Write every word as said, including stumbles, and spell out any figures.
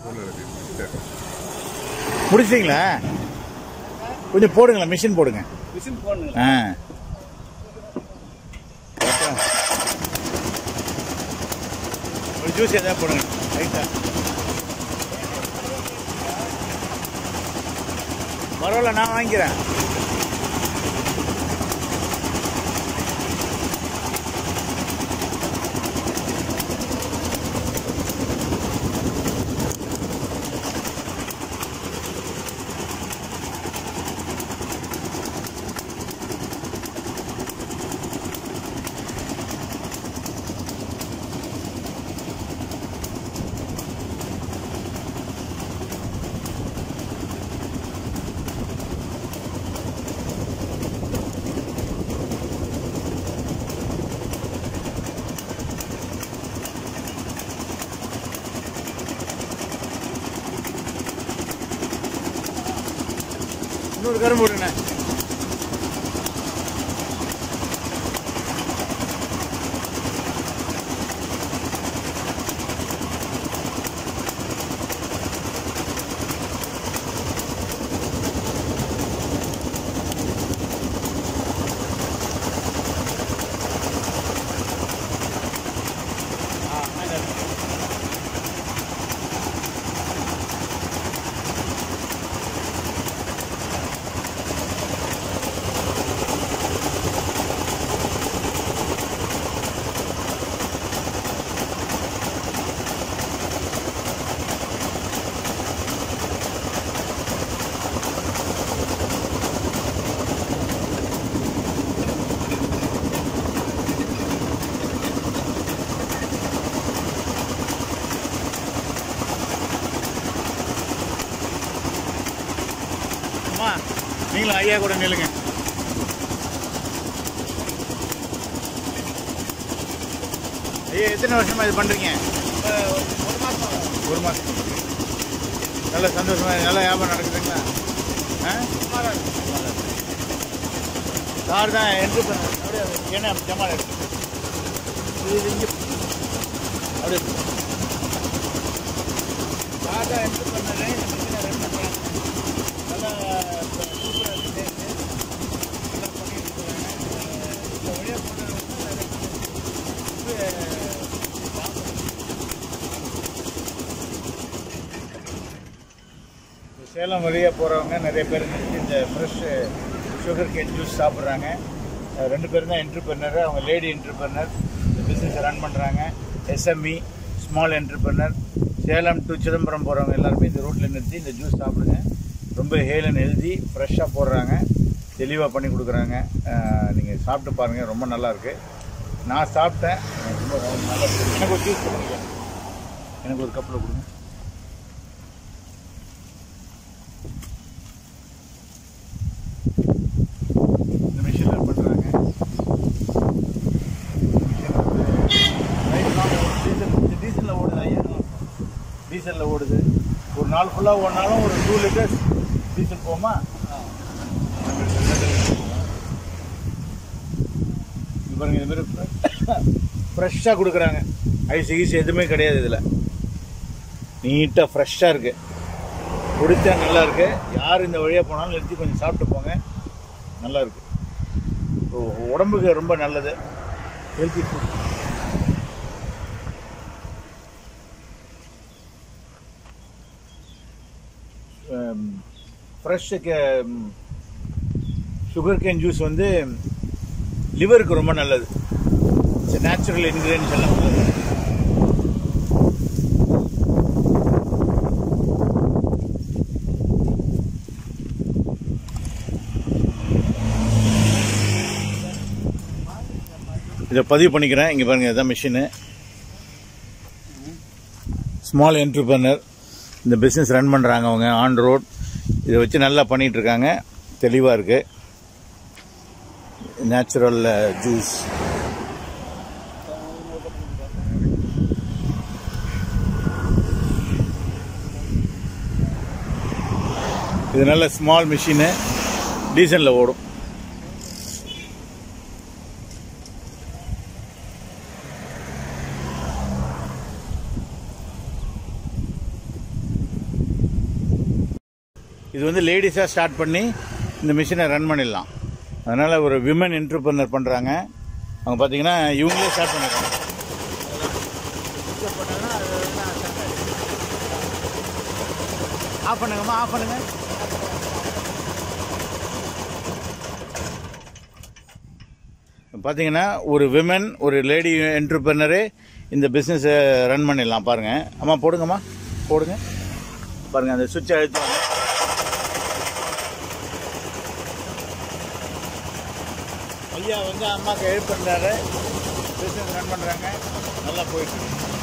முடிச்சிங்களா? கொஞ்சம் போடுங்களா, மிஷின் போடுங்க. மிஷின் போடுங்க. ஆ ஒரு ஜூஸ் எதாவது போடுங்க ரைட்டா. பரவாயில்ல, நான் வாங்கிக்கிறேன். இன்னொரு கரும்பு போடுங்க. நீங்களும் ஐயா கூட நில்லுங்க. ஐயா எத்தனை வருஷமா இது பண்றீங்க? ஒரு மாசம். ஒரு மாசம். நல்ல சந்தோஷமா நல்ல வியாபாரம் நடக்குதுங்களா? சார் தான் என்ட்ரு பண்ண அப்படியே என்ன ஜமால் எடுத்து இது இங்கே அப்படியே சார் தான் என்ட்ரு பண்ணேன். ரன் பண்ணுறேன். நல்லா சூப்பராக இருக்குது. நல்லா பண்ணிட்டு இருக்கிறாங்க. இந்த வழியாக சேலம் வழியாக போகிறவங்க நிறைய பேர் இந்த ஃப்ரெஷ் சுகர் கேன் ஜூஸ் சாப்பிட்றாங்க. ரெண்டு பேரும் தான் என்ட்ரப்ரனர். அவங்க லேடி என்ட்ரப்ரனர், இந்த பிஸ்னஸ் ரன் பண்ணுறாங்க. SME small entrepreneur. Salem to Chidambaram போகிறவங்க எல்லாருமே இந்த ரூட்டில் நிறுத்தி இந்த ஜூஸ் சாப்பிடுங்க. ரொம்ப ஹேல் அண்ட் ஹெல்தி, ஃப்ரெஷ்ஷாக போடுறாங்க, தெளிவாக பண்ணி கொடுக்குறாங்க. நீங்கள் சாப்பிட்டு பாருங்கள், ரொம்ப நல்லாயிருக்கு. நான் சாப்பிட்டேன், ரொம்ப நல்லா இருக்கு. எனக்கு ஒரு ஜூஸ் கொடுங்க, எனக்கு ஒரு கப்பில் கொடுங்க. இந்த மிஷின் ரன் பண்ணுறாங்க. டீசல் டீசலில் ஓடுது ஐயா, டீசலில் ஓடுது. ஒரு நாள் ஃபுல்லாக ஓடினாலும் ஒரு டூ லிட்டர்ஸ் டீசல் போமா? இது பாருங்க, இது மாதிரி ஃப்ரெஷ்ஷாக கொடுக்குறாங்க. ஐஸ் ஈஸ் எதுவுமே கிடையாது இதில். நீட்டாக ஃப்ரெஷ்ஷாக இருக்குது. குடித்தா நல்லா இருக்கு. யார் இந்த வழியாக போனாலும் நிறுத்தி கொஞ்சம் சாப்பிட்டு போங்க, நல்லா இருக்கு. உடம்புக்கு ரொம்ப நல்லது, healthy food. Fresh sugar cane juice வந்து லிவருக்கு ரொம்ப நல்லது. இட்ஸ் நேச்சுரல் இன்கிரீடியன்ஸ் எல்லாம் உள்ளது. இதை பதிவு பண்ணிக்கிறேன். இங்கே பாருங்கள், இதுதான் மிஷினு. ஸ்மால் என்ட்ரப்ரனர், இந்த பிஸ்னஸ் ரன் பண்ணுறாங்க அவங்க ஆன் ரோட். இதை வச்சு நல்லா பண்ணிகிட்ருக்காங்க, தெளிவாக இருக்குது. Natural juice. இது நல்ல ஸ்மால் மிஷினு, டீசலில் ஓடும். இது வந்து லேடிஸாக ஸ்டார்ட் பண்ணி இந்த மிஷினை ரன் பண்ணிடலாம். அதனால் ஒரு விமன் என்டர்பிரனர் பண்ணுறாங்க. அவங்க பார்த்தீங்கன்னா இவங்களே ஸ்டார்ட் பண்ணிடுறாங்க. ஆஃப் பண்ணுங்கம்மா, ஆஃப் பண்ணுங்க. பார்த்தீங்கன்னா ஒரு விமன் ஒரு லேடி என்டர்பிரனரே இந்த பிஸ்னஸை ரன் பண்ணிடலாம். பாருங்கள் அம்மா, போடுங்கம்மா, போடுங்க. பாருங்கள் அந்த சுவிட்சை அழுத்துவாங்க. ஐயா வந்து அம்மாவுக்கு ஹெல்ப் பண்ணுறாரு, பிஸ்னஸ் ரன் பண்ணுறாங்க, நல்லா போயிட்டு